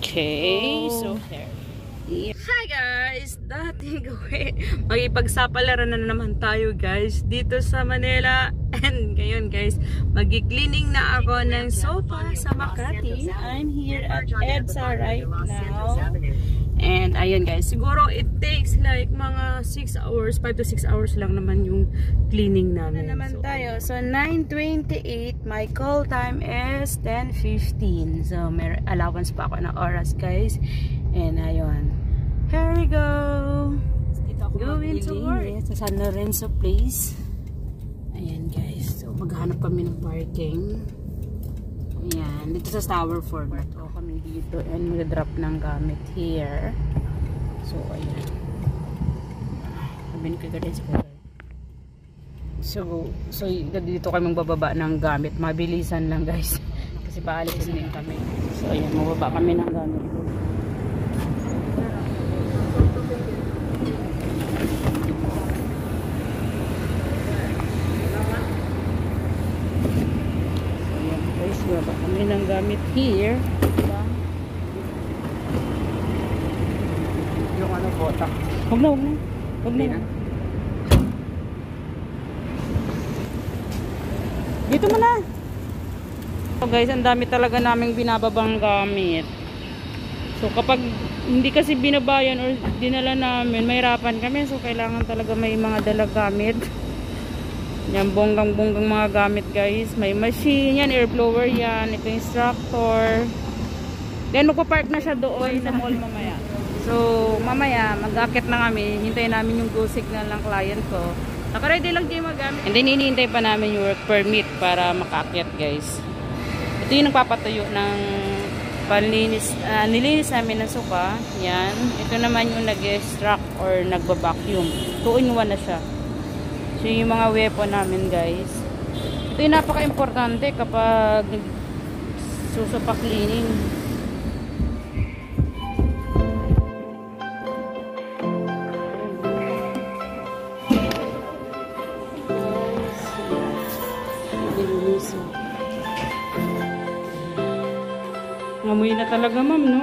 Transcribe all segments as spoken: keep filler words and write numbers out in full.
Okay, so here. Hi guys! Dating gawin. Makipagsapalaran na naman tayo guys dito sa Manila. And ngayon guys, magi-cleaning na ako ng sofa sa Makati. I'm here at EDSA right now. And ayun guys, siguro it takes like mga six hours, five to six hours lang naman yung cleaning namin. Na naman so, tayo. So nine twenty-eight, my call time is ten fifteen. So may allowance pa ako ng oras guys. And ayun. Here we go. Going to work. Sa San Lorenzo place. Ayan guys. So maghanap kami ng parking. Ayan. Dito sa Tower four. So kami dito. And mag-drop ng gamit here. So ayan. Sabihin ko guys. So, so dito kami magbababa ng gamit. Mabilisan lang guys. Kasi paalisin din kami. So ayan. Mababa kami ng gamit. Baba kami ng gamit here. Diba? Yung ano bota. Huwag na, huwag na. Huwag na. Dito mo na. So guys, ang dami talaga naming binababang gamit. So kapag hindi kasi binabayan or dinala namin, mahirapan kami. So kailangan talaga may mga dala gamit. Yan, bonggang-bonggang mga gamit guys. May machine, yan, air blower yan. Ito yung instructor. Then magpapark na siya doon sa mall mamaya. So mamaya, mag-akit na kami. Hintayin namin yung go signal ng client ko. Naka-ready lang din magamit. And then hinihintay pa namin yung work permit para makakit guys. Ito yung nagpapatuyo ng panlinis, uh, nilinis namin ng sofa. Yan. Ito naman yung nag-extract or nagba-vacuum. two in one na siya. So yung mga weapon namin guys. Ito yung napaka-importante kapag susopa cleaning. Amoy na talaga ma'am, no?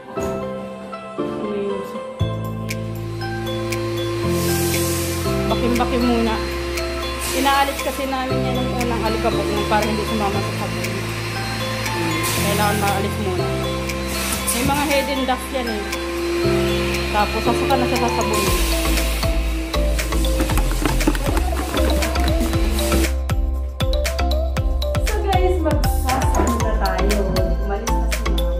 Bakim-bakim muna. Inaalis kasi namin yan ng unang alikabok para hindi sumama sa sabon. Kailangan maalis muna. May mga head and dust yan eh. Tapos sasuka na siya sa sabon. So guys, magsasabon na tayo. Malis na si mama.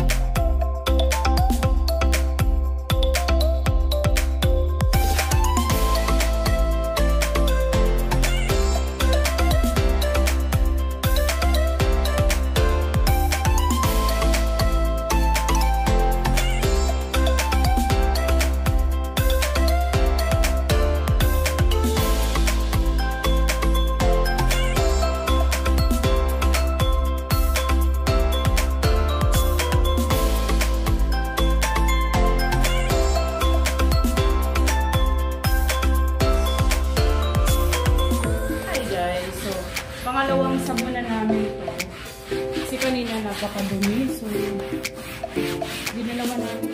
Pangalawang sabon na namin ito. Kasi kanina napakadumi. So, dinalaman namin.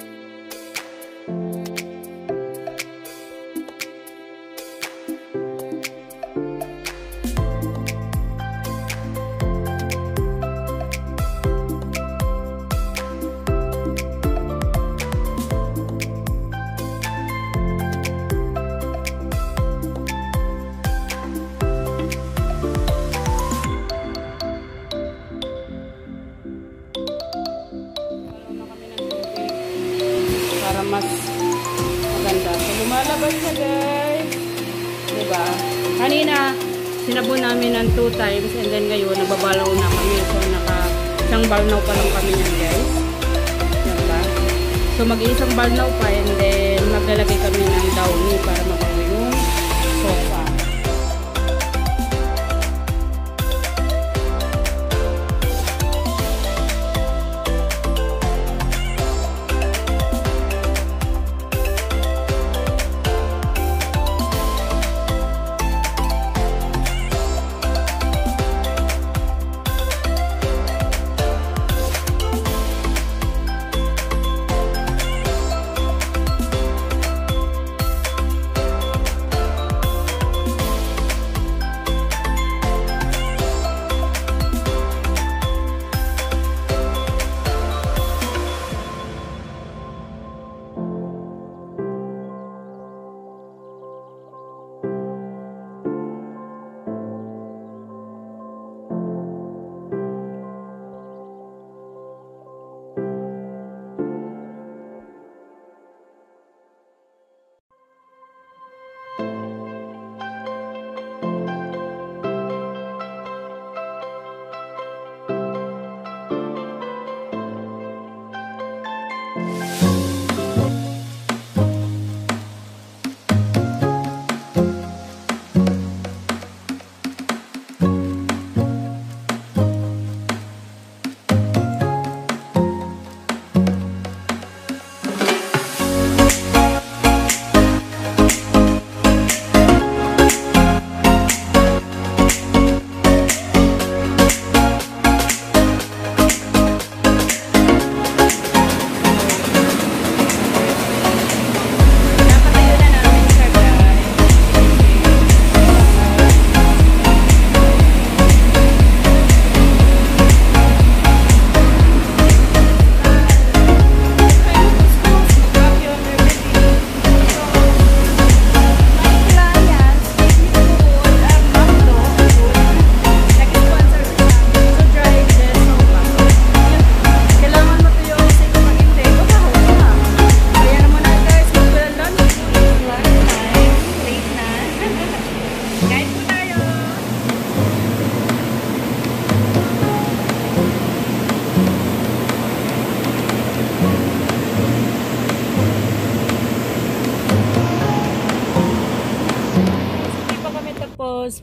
Para mas maganda. So, lumalabas na guys. Diba? Kanina, sinabon namin ng two times and then ngayon, nababalaw na kami. So, naka isang balnaw pa lang kami yan guys. Diba? So, mag-iisang balnaw pa and then maglalagay kami ng downy para mabawi yung sofa.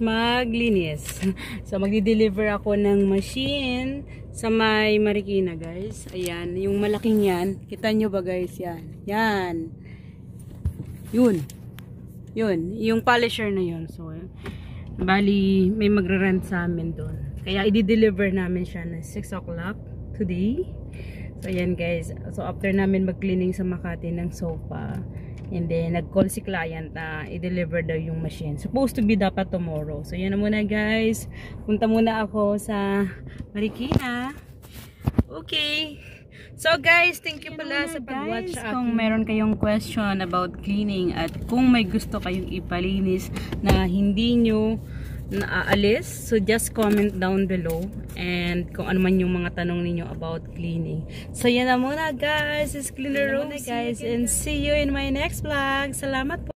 maglinis. So magdi-deliver ako ng machine sa may Marikina, guys. Ayan, yung malaking yan. Kita nyo ba, guys? Yan. Yan. Yun. Yun. Yung polisher na yun. So, bali, may magre-rent sa amin doon. Kaya i-deliver namin siya na six o'clock today. So, ayan, guys. So, after namin mag-cleaning sa Makati ng sofa, and then, nag-call si client na i-deliver daw yung machine. Supposed to be dapat tomorrow. So, yan na muna, guys. Punta muna ako sa Marikina. Okay. So, guys, thank you pala sa pag-watch. Kung meron kayong question about cleaning at kung may gusto kayong ipalinis na hindi nyo naaalis, so just comment down below and kung ano man yung mga tanong ninyo about cleaning. So yan na muna, guys. It's Cleaner Rosie, guys, and see you in my next vlog. Salamat po.